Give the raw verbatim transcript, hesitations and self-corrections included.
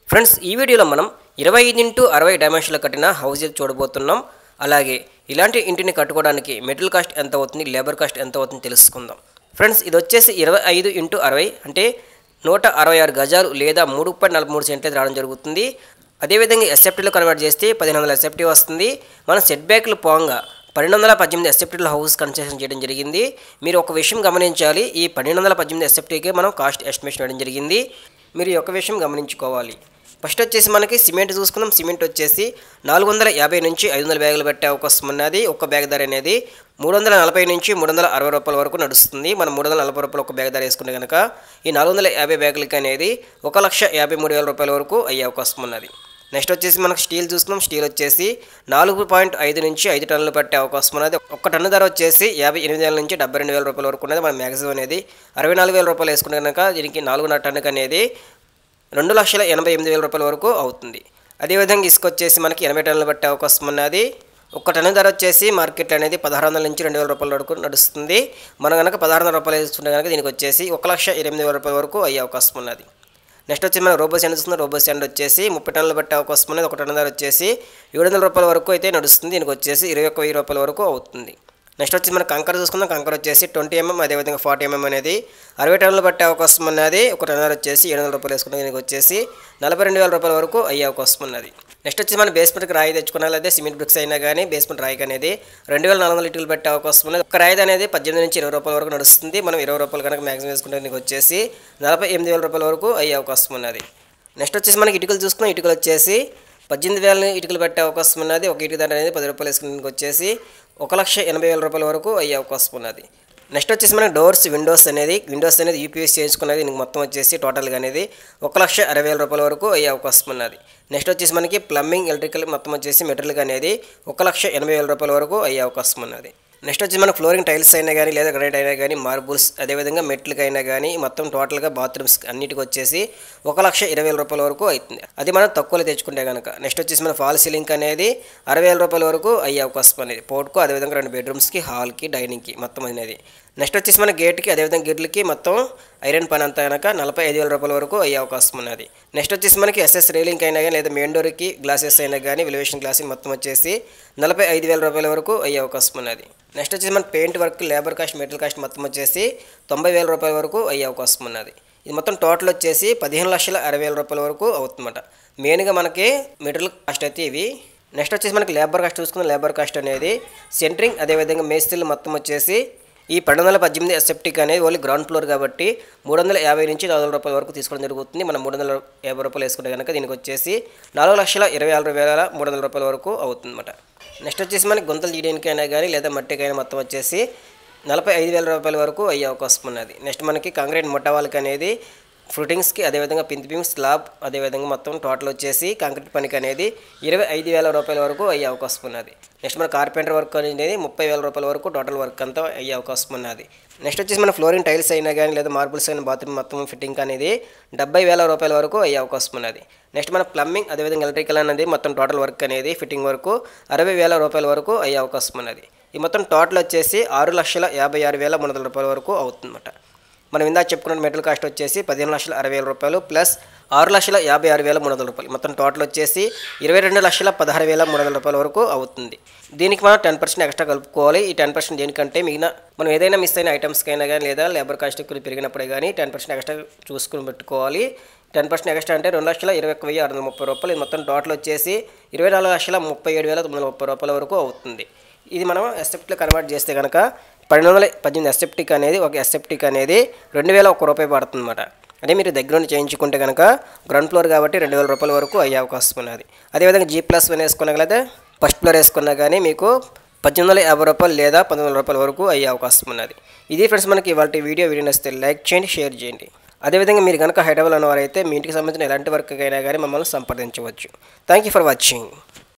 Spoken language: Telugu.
ఫ్రెండ్స్ ఈ వీడియోలో మనం ఇరవై ఐదు ఇంటూ అరవై డైమెన్షన్లో కట్టిన హౌస్ చూడబోతున్నాం. అలాగే ఇలాంటి ఇంటిని కట్టుకోవడానికి మెటీరియల్ కాస్ట్ ఎంత అవుతుంది, లేబర్ కాస్ట్ ఎంత అవుతుంది తెలుసుకుందాం. ఫ్రెండ్స్ ఇది వచ్చేసి ఇరవై ఐదు ఇంటూ అరవై అంటే నూట అరవై ఆరు గజాలు లేదా మూడు పాయింట్ నలభై మూడు సెంట్లు రావడం జరుగుతుంది. అదేవిధంగా ఎస్ఎఫ్టీలో కన్వర్ట్ చేస్తే పదిహేను వందల ఎస్ఎఫ్టీ వస్తుంది. మన సెట్ బ్యాక్లు పోగా పన్నెండు వందల పద్దెనిమిది ఎస్ఎఫ్టీలో హౌస్ కన్స్ట్రక్షన్ చేయడం జరిగింది. మీరు ఒక విషయం గమనించాలి, ఈ పన్నెండు వందల పద్దెనిమిది ఎస్ఎఫ్టీకే మనం కాస్ట్ ఎస్టిమేషన్ వేయడం జరిగింది. మీరు ఒక విషయం గమనించుకోవాలి. ఫస్ట్ వచ్చేసి మనకి సిమెంట్ చూసుకుందాం. సిమెంట్ వచ్చేసి నాలుగు వందల యాభై నుంచి ఐదు వందల బ్యాగులు పెట్టే అవకాశం ఉన్నది. ఒక్క బ్యాగ్ ధర అనేది మూడు వందల నలభై నుంచి మూడు వందల అరవై రూపాయల వరకు నడుస్తుంది. మనం మూడు వందల నలభై రూపాయలు ఒక బ్యాగ్ ధర వేసుకుంటే కనుక ఈ నాలుగు వందల యాభై బ్యాగులకి అనేది ఒక లక్ష యాభై మూడు వేల రూపాయల వరకు అయ్యే అవకాశం ఉన్నది. నెక్స్ట్ వచ్చేసి మనకు స్టీల్ చూసుకుందాం. స్టీల్ వచ్చేసి నాలుగు పాయింట్ ఐదు నుంచి ఐదు టన్నులు పట్టే అవకాశం ఉన్నది. ఒక టన్ను ధర వచ్చేసి యాభై ఎనిమిది వేల నుంచి డెబ్బై రెండు వేల రూపాయల వరకు ఉన్నది. మన మ్యాక్సిమం అనేది అరవై నాలుగు వేల రూపాయలు వేసుకుంటే కనుక దీనికి నాలుగున్నర టన్నుకి అనేది రెండు లక్షల ఎనభై ఎనిమిది వేల రూపాయల వరకు అవుతుంది. అదేవిధంగా ఇసుక వచ్చేసి మనకి ఎనభై టన్నులు పట్టే అవకాశం ఉన్నది. ఒక టన్ను ధర వచ్చేసి మార్కెట్ అనేది పదహారు వందల నుంచి రెండు వేల రూపాయల వరకు నడుస్తుంది. మనం కనుక పదహారు వందల రూపాయలు వేసుకుంటే కనుక దీనికి వచ్చేసి ఒక లక్ష ఎనిమిది వేల రూపాయల వరకు అయ్యే అవకాశం ఉన్నది. నెక్స్ట్ వచ్చి మనం రోబో స్టాండ్ చూస్తుంది. రోబో స్టాండ్ వచ్చేసి ముప్పై టన్నులు పట్టే అవకాశం ఉన్నది. ఒక టన్ను ధర వచ్చేసి ఏడు వందల రూపాయల వరకు అయితే నడుస్తుంది. దీనికి వచ్చేసి ఇరవై ఒక్క వెయ్యి రూపాయల వరకు అవుతుంది. నెక్స్ట్ వచ్చి మనం కంకర చూసుకుందాం. కంకర వచ్చేసి ట్వంటీ ఎంఎం అదేవిధంగా ఫార్టీ ఎంఎం అనేది అరవై టన్నులు పట్టే అవకాశం ఉన్నది. ఒక టన్ను వచ్చేసి ఏడు వందల రూపాయలు వేసుకుంటే దీనికి వచ్చేసి నలభై రెండు వేల రూపాయల వరకు అయ్యే అవకాశం ఉన్నది. నెక్స్ట్ వచ్చి మనం బేస్మెంట్కి రాయి తెచ్చుకున్నా లేదా సిమెంట్ బ్రిక్స్ అయినా కానీ బేస్మెంట్ రాయికి అనేది రెండు వేల నాలుగు వందల ఇటుకలు పెట్టే అవకాశం ఉన్నది. ఒక రాయి అనేది పద్దెనిమిది నుంచి ఇరవై రూపాయల వరకు నడుస్తుంది. మనం ఇరవై రూపాయలు కనుక మ్యాక్సిమం వేసుకుంటే దీనికి వచ్చేసి నలభై ఎనిమిది వేల రూపాయల వరకు అయ్యే అవకాశం ఉన్నది. నెక్స్ట్ వచ్చేసి మనకి ఇటుకలు చూసుకున్నాం. ఇటుకలు వచ్చేసి పద్దెనిమిది వేల ఇటుకలు పెట్టే అవకాశం ఉన్నది. ఒక ఇటుక ధర అనేది పది రూపాయలు వేసుకునే వచ్చేసి ఒక లక్ష ఎనభై వేల రూపాయల వరకు అయ్యే అవకాశం ఉన్నది. నెక్స్ట్ వచ్చేసి మనకి డోర్స్ విండోస్ అనేది విండోస్ అనేది యూపీఎస్ చేయించుకున్నది. దీనికి మొత్తం వచ్చేసి టోటల్గా అనేది ఒక లక్ష అరవై వేల రూపాయల వరకు అయ్యే అవకాశం ఉన్నది. నెక్స్ట్ వచ్చేసి మనకి ప్లంబింగ్ ఎలక్ట్రికల్ మొత్తం వచ్చేసి మెటీరియల్ అనేది ఒక లక్ష ఎనభై వేల రూపాయల వరకు అయ్యే అవకాశం ఉన్నది. నెక్స్ట్ వచ్చి మనకు ఫ్లోరింగ్ టైల్స్ అయినా కానీ లేదా గ్రానైట్ అయినా కానీ మార్బుల్స్ అదేవిధంగా మెట్లకి అయినా కానీ మొత్తం టోటల్గా బాత్రూమ్స్ అన్నిటికి వచ్చేసి ఒక లక్ష ఇరవై వేల రూపాయల వరకు అవుతుంది. అది మనం తక్కువలో తెచ్చుకుంటే కనుక. నెక్స్ట్ వచ్చేసి మన ఫాల్ సీలింగ్ అనేది అరవై వేల రూపాయల వరకు అయ్యే అవకాశం అనేది పోర్ట్కు అదేవిధంగా రెండు బెడ్రూమ్స్కి హాల్కి డైనింగ్కి మొత్తం అనేది. నెక్స్ట్ వచ్చేసి మన గేట్కి అదేవిధంగా గిర్లకి మొత్తం ఐరన్ పని అంతా కనుక నలభై ఐదు వేల రూపాయల వరకు అయ్యే అవకాశం ఉన్నది. నెక్స్ట్ వచ్చేసి మనకి ఎస్ఎస్ రైలింగ్ అయినా కానీ లేదా మెయిన్ డోర్కి గ్లాసెస్ అయినా కానీ వెలివేషన్ గ్లాస్ మొత్తం వచ్చేసి నలభై ఐదు వేల రూపాయల వరకు అయ్యే అవకాశం ఉన్నది. నెక్స్ట్ వచ్చేసి మన paint work labour cost material cost మొత్తం వచ్చేసి తొంభై వేల రూపాయల వరకు అయ్యే అవకాశం ఉన్నది. ఇది మొత్తం టోటల్ వచ్చేసి పదిహేను లక్షల అరవై వేల రూపాయల వరకు అవుతుందన్నమాట. మెయిన్గా మనకి మెటీరియల్ కాస్ట్ అయితే ఇవి. నెక్స్ట్ వచ్చేసి మనకి లేబర్ కాస్ట్ చూసుకున్న లేబర్ కాస్ట్ అనేది సెంటరింగ్ అదేవిధంగా మేస్త్రీలు మొత్తం వచ్చేసి ఈ పన్నెండు వందల పద్దెనిమిది ఎస్ఎఫ్టీకి అనేది ఓన్లీ గ్రౌండ్ ఫ్లోర్ కాబట్టి మూడు వందల యాభై నుంచి నాలుగు వందల రూపాయల వరకు తీసుకోవడం జరుగుతుంది. మనం మూడు వందల యాభై రూపాయలు వేసుకుంటే కనుక దీనికి వచ్చేసి నాలుగు లక్షల ఇరవై ఆరు వేల మూడు వందల రూపాయల వరకు అవుతుంది అన్నమాట. నెక్స్ట్ వచ్చేసి మనకి గుంతలు తీయడానికి అయినా కానీ లేదా మట్టికైనా మొత్తం వచ్చేసి నలభై ఐదు వేల రూపాయల వరకు అయ్యే అవకాశం ఉన్నది. నెక్స్ట్ మనకి కాంక్రీట్ ముట్ట వాళ్ళకి అనేది ఫుటింగ్స్కి అదేవిధంగా పింతి బీమ్ స్లాబ్ అదేవిధంగా మొత్తం టోటల్ వచ్చేసి కాంక్రీట్ పనికి అనేది ఇరవై ఐదు వేల రూపాయల వరకు అయ్యే అవకాశం ఉన్నది. నెక్స్ట్ మన కార్పెంటర్ వర్క్ అనేది ముప్పై వేల రూపాయల వరకు టోటల్ వర్క్ అంతా అయ్యే అవకాశం ఉన్నది. నెక్స్ట్ వచ్చేసి మన ఫ్లోరింగ్ టైల్స్ అయినా కానీ లేదా మార్బుల్స్ అయిన బాత్రూమ్ మొత్తం ఫిట్టింగ్ అనేది డెబ్బై వేల రూపాయల వరకు అయ్యే అవకాశం ఉన్నది. నెక్స్ట్ మన ప్లంబింగ్ అదేవిధంగా ఎలక్ట్రికల్ అనేది మొత్తం టోటల్ వర్క్ అనేది ఫిట్టింగ్ వరకు అరవై వేల రూపాయల వరకు అయ్యే అవకాశం ఉన్నది. ఈ మొత్తం టోటల్ వచ్చేసి ఆరు లక్షల యాభై ఆరు వేల మూడు వందల రూపాయల వరకు అవుతుందన్నమాట. మనం ఇందాక చెప్పుకున్న మెటీరియల్ కాస్ట్ వచ్చేసి పదిహేను లక్షల అరవై వేల రూపాయలు ప్లస్ ఆరు లక్షల యాభై ఆరు వేల మూడు వందల రూపాయలు మొత్తం టోటల్ వచ్చేసి ఇరవై రెండు లక్షల పదహారు వేల మూడు వందల రూపాయల వరకు అవుతుంది. దీనికి మనం టెన్ పర్సెంట్ ఎక్స్ట్రా కలుపుకోవాలి. ఈ టెన్ పర్సెంట్ దేనికంటే మిగిలిన మనం ఏదైనా మిస్ అయిన ఐటమ్స్కి అయినా కానీ లేదా లేబర్ కాస్ట్ పెరిగినప్పుడే కానీ టెన్ పర్సెంట్ ఎక్స్ట్రా చూసుకుని పెట్టుకోవాలి. టెన్ పర్సెంట్ ఎక్స్ట్రా అంటే రెండు లక్షల ఇరవై ఒక్క వెయ్యి ఆరు వందల ముప్పై రూపాయలు. ఇది మొత్తం టోటల్ వచ్చేసి ఇరవై నాలుగు లక్షల ముప్పై ఏడు వేల తొమ్మిది వందల ముప్పై రూపాయల వరకు అవుతుంది. ఇది మనం ఎస్ఎఫ్టీలో కన్వర్ట్ చేస్తే కనుక పన్నెండు వందల పద్దెనిమిది ఎస్ఎఫ్టీకి అనేది ఒక ఎస్ఎఫ్టీకి అనేది రెండు వేల ఒక్క రూపాయి పడుతుంది అన్నమాట. అదే మీరు దగ్గర నుండి చేయించుకుంటే కనుక గ్రౌండ్ ఫ్లోర్ కాబట్టి రెండు వేల రూపాయల వరకు అయ్యే అవకాశం ఉన్నది. అదేవిధంగా జీ ప్లస్ వన్ వేసుకున్నట్లయితే ఫస్ట్ ఫ్లోర్ వేసుకున్నా కానీ మీకు పద్దెనిమిది వందల యాభై రూపాయలు లేదా పంతొమ్మిది వందల రూపాయల వరకు అయ్యే అవకాశం ఉన్నది. ఇది ఫ్రెండ్స్ మనకి ఇవాళ వీడియో వీడియో నచ్చితే లైక్ చేయండి, షేర్ చేయండి. అదేవిధంగా మీరు కనుక హైదరాబాద్లో ఉన్నవారైతే మీ ఇంటికి సంబంధించిన ఎలాంటి వర్క్ అయినా కానీ మమ్మల్ని సంప్రదించవచ్చు. Thank you for watching.